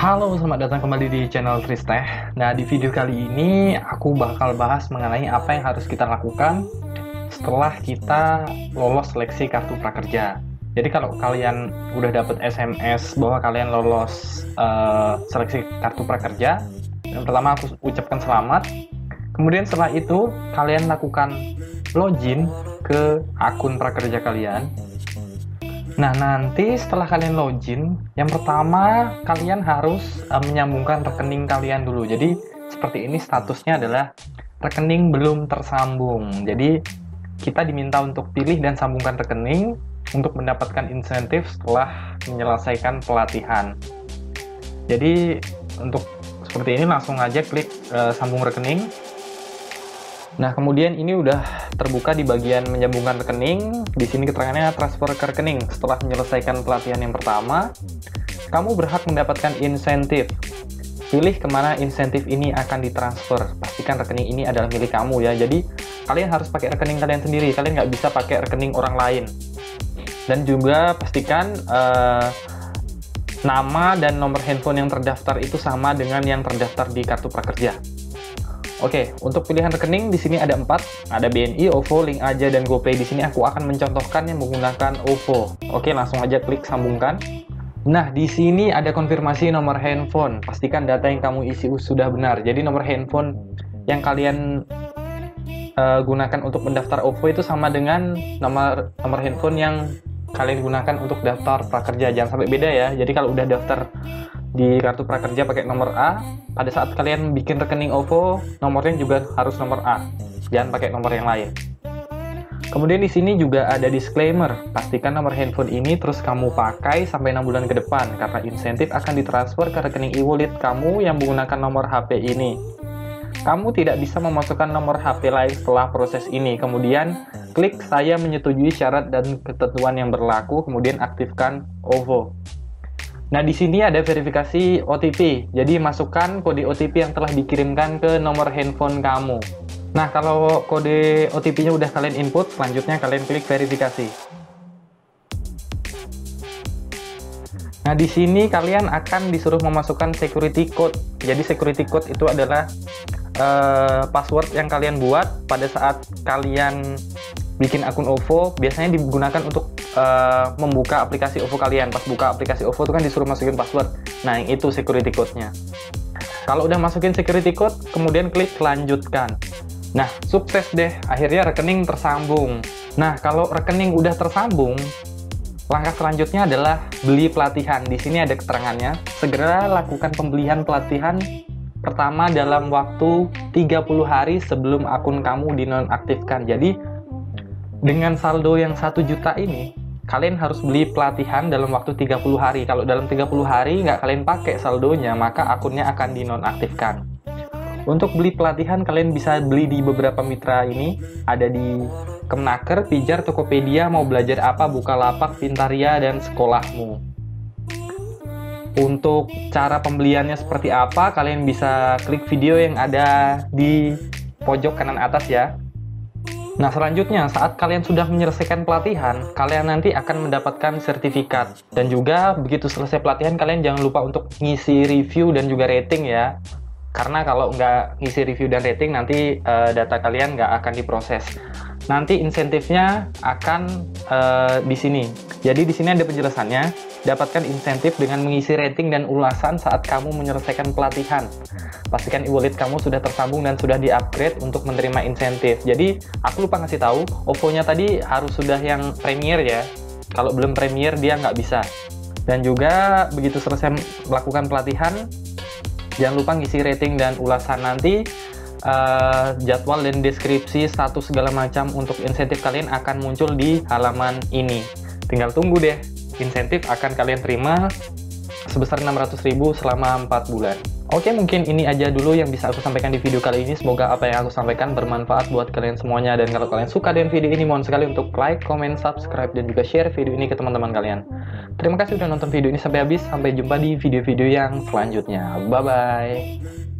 Halo, selamat datang kembali di channel Tristeh. Nah, di video kali ini aku bakal bahas mengenai apa yang harus kita lakukan setelah kita lolos seleksi kartu prakerja. Jadi kalau kalian udah dapet SMS bahwa kalian lolos seleksi kartu prakerja, yang pertama aku ucapkan selamat. Kemudian setelah itu kalian lakukan login ke akun prakerja kalian. Nah, nanti setelah kalian login, yang pertama kalian harus menyambungkan rekening kalian dulu. Jadi, seperti ini statusnya adalah rekening belum tersambung. Jadi, kita diminta untuk pilih dan sambungkan rekening untuk mendapatkan insentif setelah menyelesaikan pelatihan. Jadi, untuk seperti ini langsung aja klik sambung rekening. Nah, kemudian ini udah terbuka di bagian menyambungkan rekening. Di sini keterangannya transfer ke rekening. Setelah menyelesaikan pelatihan yang pertama, kamu berhak mendapatkan insentif. Pilih kemana insentif ini akan ditransfer. Pastikan rekening ini adalah milik kamu ya. Jadi, kalian harus pakai rekening kalian sendiri. Kalian nggak bisa pakai rekening orang lain. Dan juga pastikan nama dan nomor handphone yang terdaftar itu sama dengan yang terdaftar di kartu prakerja. Oke, untuk pilihan rekening di sini ada 4, ada BNI, OVO, Link Aja, dan GoPay. Di sini aku akan mencontohkan yang menggunakan OVO. Oke, langsung aja klik sambungkan. Nah, di sini ada konfirmasi nomor handphone. Pastikan data yang kamu isi sudah benar. Jadi nomor handphone yang kalian gunakan untuk mendaftar OVO itu sama dengan nomor handphone yang kalian gunakan untuk daftar prakerja. Jangan sampai beda ya. Jadi kalau udah daftar di kartu prakerja pakai nomor A, pada saat kalian bikin rekening OVO, nomornya juga harus nomor A. Jangan pakai nomor yang lain. Kemudian di sini juga ada disclaimer. Pastikan nomor handphone ini terus kamu pakai sampai 6 bulan ke depan, karena insentif akan ditransfer ke rekening e-wallet kamu yang menggunakan nomor HP ini. Kamu tidak bisa memasukkan nomor HP lain setelah proses ini. Kemudian klik saya menyetujui syarat dan ketentuan yang berlaku, kemudian aktifkan OVO. Nah, di sini ada verifikasi OTP. Jadi, masukkan kode OTP yang telah dikirimkan ke nomor handphone kamu. Nah, kalau kode OTP-nya udah kalian input, selanjutnya kalian klik verifikasi. Nah, di sini kalian akan disuruh memasukkan security code. Jadi, security code itu adalah password yang kalian buat pada saat kalian bikin akun OVO. Biasanya digunakan untuk membuka aplikasi OVO kalian. Pas buka aplikasi OVO itu kan disuruh masukin password. Nah, yang itu security code-nya. Kalau udah masukin security code, kemudian klik lanjutkan. Nah, sukses deh. Akhirnya rekening tersambung. Nah, kalau rekening udah tersambung, langkah selanjutnya adalah beli pelatihan. Di sini ada keterangannya. Segera lakukan pembelian pelatihan pertama dalam waktu 30 hari sebelum akun kamu dinonaktifkan. Jadi, dengan saldo yang 1 juta ini, kalian harus beli pelatihan dalam waktu 30 hari. Kalau dalam 30 hari nggak kalian pakai saldonya, maka akunnya akan dinonaktifkan. Untuk beli pelatihan, kalian bisa beli di beberapa mitra ini. Ada di Kemnaker, Pijar, Tokopedia, mau belajar apa, Bukalapak, Pintaria, dan Sekolahmu. Untuk cara pembeliannya seperti apa, kalian bisa klik video yang ada di pojok kanan atas ya. Nah, selanjutnya saat kalian sudah menyelesaikan pelatihan, kalian nanti akan mendapatkan sertifikat. Dan juga begitu selesai pelatihan, kalian jangan lupa untuk ngisi review dan juga rating ya. Karena kalau nggak ngisi review dan rating, nanti data kalian nggak akan diproses. Nanti insentifnya akan di sini. Jadi di sini ada penjelasannya. Dapatkan insentif dengan mengisi rating dan ulasan saat kamu menyelesaikan pelatihan. Pastikan e-wallet kamu sudah tersambung dan sudah di-upgrade untuk menerima insentif. Jadi, aku lupa ngasih tahu, OVO-nya tadi harus sudah yang Premier ya. Kalau belum Premier, dia nggak bisa. Dan juga, begitu selesai melakukan pelatihan, jangan lupa ngisi rating dan ulasan nanti. Jadwal dan deskripsi status segala macam untuk insentif kalian akan muncul di halaman ini. Tinggal tunggu deh. Insentif akan kalian terima sebesar 600.000 selama 4 bulan. Oke, mungkin ini aja dulu yang bisa aku sampaikan di video kali ini. Semoga apa yang aku sampaikan bermanfaat buat kalian semuanya. Dan kalau kalian suka dengan video ini, mohon sekali untuk like, comment, subscribe, dan juga share video ini ke teman-teman kalian. Terima kasih sudah nonton video ini sampai habis. Sampai jumpa di video-video yang selanjutnya. Bye-bye.